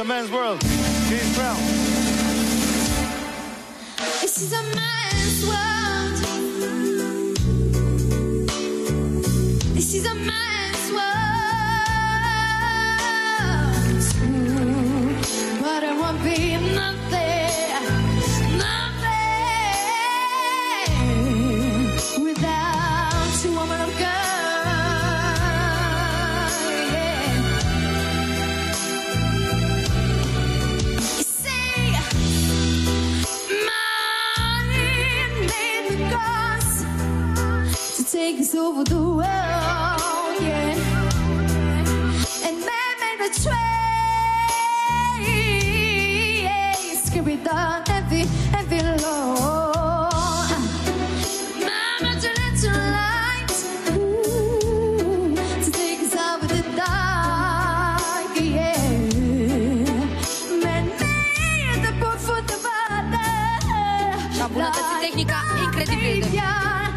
man's world. James Brown. This is a man's world. This is a man's world. But it won't be nothing, nothing without a woman of God. Take us over the world, yeah. And man made the trace, carry down every load. Mama, to let your light to take us over the dark, yeah. Man made the boat for the water. Și-a îmbunătățit tehnica incredibil.